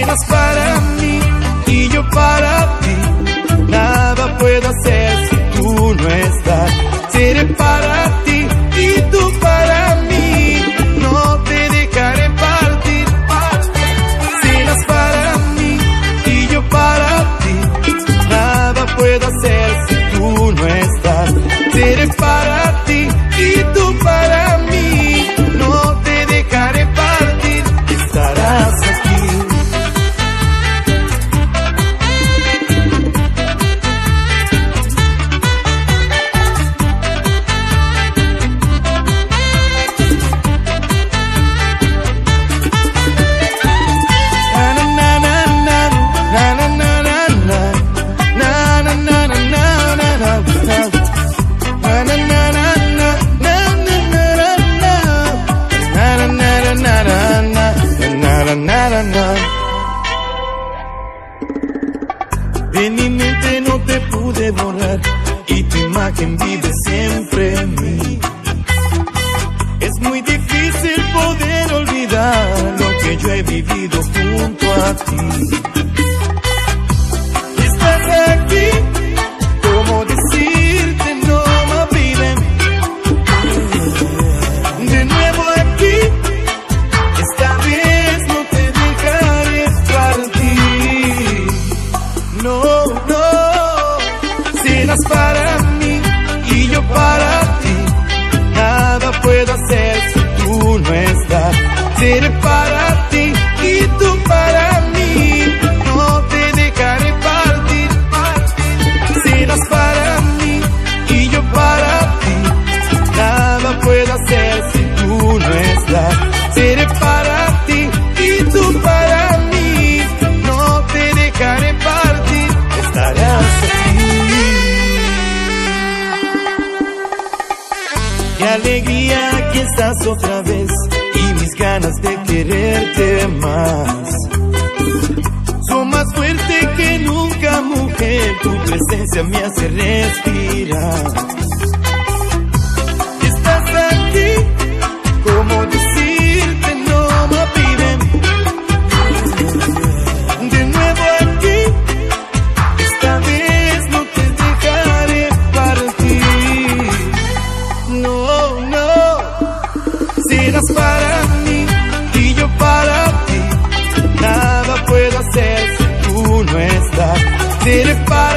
Serás para mí y yo para ti. Nada puedo hacer si tú no estás. Seré para ti y tú para mí. No te dejaré partir. Serás para mí y yo para ti. Nada puedo hacer si tú no estás. Seré para ti y tú para mí. No te dejaré partir. Estarás aquí. En mi mente no te pude borrar y tu imagen vive siempre en mí. Es muy difícil poder olvidar lo que yo he vivido junto a ti. Estás aquí, ¿cómo decirte no, my baby? De nuevo aquí, esta vez no te dejaré partir. No, no, serás para mí y yo para ti. Nada puedo hacer si tú no estás. Seré para ti y tú para mí. No te dejaré partir. Serás para mí y yo para ti. Nada puedo hacer si tú no estás. Seré para ti y tú para mí. No te dejaré partir. Estarás aquí. Qué alegría que estás otra vez y mis ganas de quererte más son más fuertes que nunca, mujer. Tu presencia me hace respirar. Estás aquí, ¿cómo decirte no, my baby? De nuevo aquí, esta vez no te dejaré partir. No, no, serás para mí y yo para ti. Nada puedo hacer si tú no estás. Seré para